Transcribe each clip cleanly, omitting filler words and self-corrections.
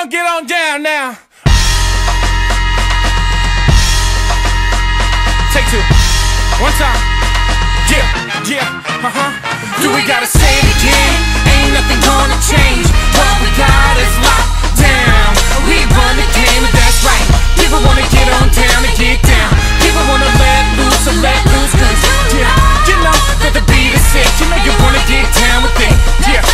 on, get on down now. Take two. One time. Yeah, Do we gotta say it again? Ain't nothing gonna change. What we got is locked down. We run the game, and that's right. People wanna get on down and get down. People wanna let loose and let loose, cause yeah, you know that the beat is sick. You know you wanna get down with it.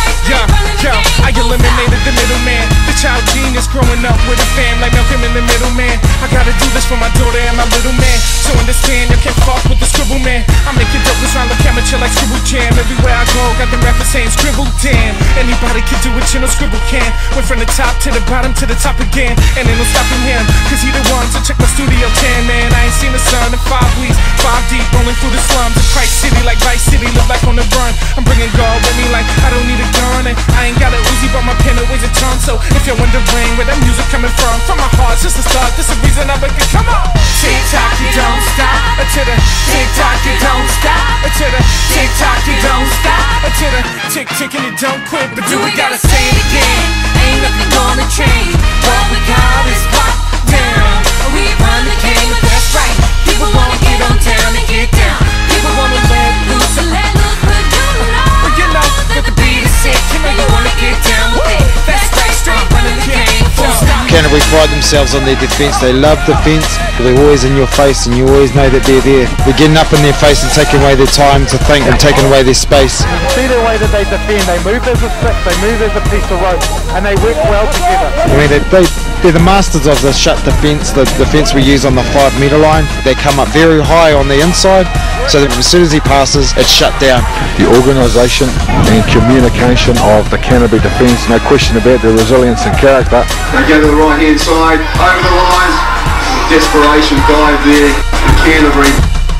Yo, I eliminated the middleman. The child genius growing up with a fam like Malcolm in the middle, man. I gotta do this for my daughter and my little man. So understand, you can't fuck with the scribble man. I make it dope, around the camera chill like Scribble Jam. Everywhere I go, got the rappers saying scribble damn. Anybody can do it, you know Scribble can. Went from the top to the bottom to the top again. And ain't no stopping him, cause he the one. So check my studio 10, man. I ain't seen the sun in 5 weeks. 5 deep, rolling through the slums of Christ City like Vice City. Look like on the run. I'm bringing God with me like I don't need a gun. And I ain't got a Uzi, but my pen weighs a ton. So if you're wondering where that music coming from my heart, just to start. This is the reason I make it. Come on. Tick tock, you don't stop. To the tick tock, you don't stop. To the tick tock, you don't stop. To the tick tick and you don't quit. But do we gotta say it again? Ain't nothing gonna change. What we got is locked down. We run the game, that's right. People wanna get on down and get down. People wanna let loose and let loose, but you know that the beat is sick. You know you wanna get down with it. That's right, straight running the game. Canterbury pride themselves on their defence. They love defence. They're always in your face and you always know that they're there. They're getting up in their face and taking away their time to think and taking away their space. See the way that they defend. They move as a stick, they move as a piece of rope, and they work well together. I mean, they're the masters of the shut defence, the defence we use on the 5 metre line. They come up very high on the inside, so that as soon as he passes, it's shut down. The organisation and communication of the Canterbury defence, no question about their resilience and character. They go to the right hand side, over the line, desperation dive there, and Canterbury.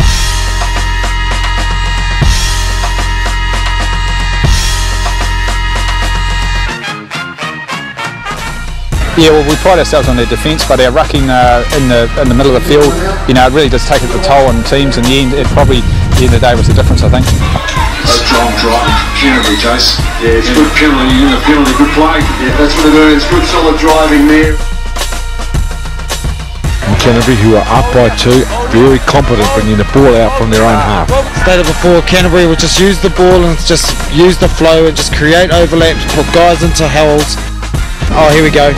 Yeah, well, we pride ourselves on their defence, but our rucking in the middle of the field, you know, it really does take a toll on teams. In the end, it probably, at the end of the day, was the difference, I think. Strong driving from Canterbury, Jace. Yeah, it's good penalty in the penalty, good play. Yeah, that's what it is. Good solid driving there. Canterbury, who are up by 2, very competent bringing the ball out from their own half. Stated before, Canterbury would just use the ball and just use the flow and just create overlaps, put guys into holes. Oh, here we go.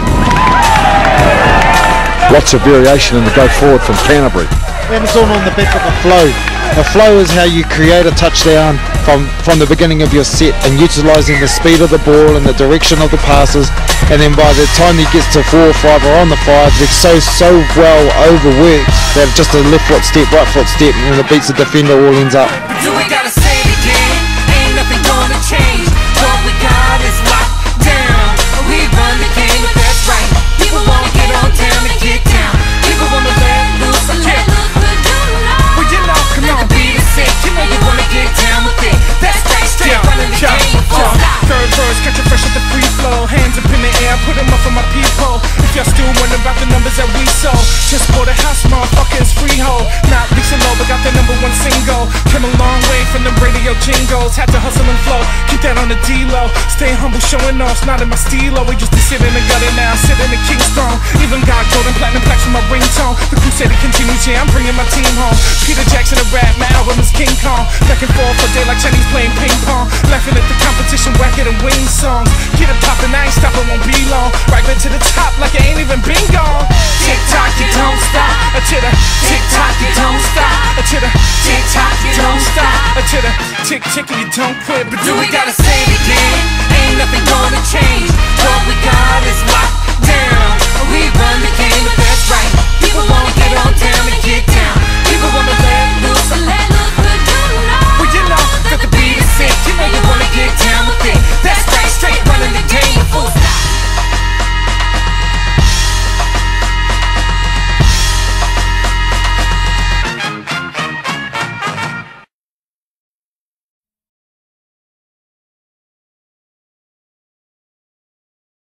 Lots of variation in the go forward from Canterbury. And it's all on the back of the flow. The flow is how you create a touchdown from the beginning of your set and utilising the speed of the ball and the direction of the passes, and then by the time he gets to 4 or 5 or on the 5, they're so well overworked that just a left foot step, right foot step, and it beats the defender, all ends up. Do we gotta say it again? Ain't nothing gonna change. What we got is locked down. We run the game, that's right. People wanna get on down and get down. People wanna let loose and let loose, but well, you know, come on, beat is sick. You know you wanna get down with it. That's right, straight running the game. Third verse, catch it fresh at the free flow. Hands up in the air, put them up for my people. If y'all still wondering about the numbers that we sold, just bought a house, motherfucker, it's freehold. Not leasing low, but got the #1 single. Came a long way from the radio jingles. Had to hustle and flow, keep that on the D-low. Stay humble, showing off, not in my stilo. We used to sit in the gutter, now sit in the king's throne. Even got golden platinum plaques for my ringtone. The crusade continues, yeah, I'm bringing my team home. Peter Jackson a rap, my album is King Kong. Back and forth for day like Chinese playing ping pong. Laughing at the competition, whacking and wing songs. Get it poppin', I ain't stopping, won't be long. Right back to the top like I ain't even been gone. Tick tock, you don't stop. To the tick tock, you don't stop. To the tick tock, you don't stop. To the tick tick and you don't quit. But do we gotta say it again? Ain't nothing gonna change. What we got is locked down. We run the game, that's right. People wanna get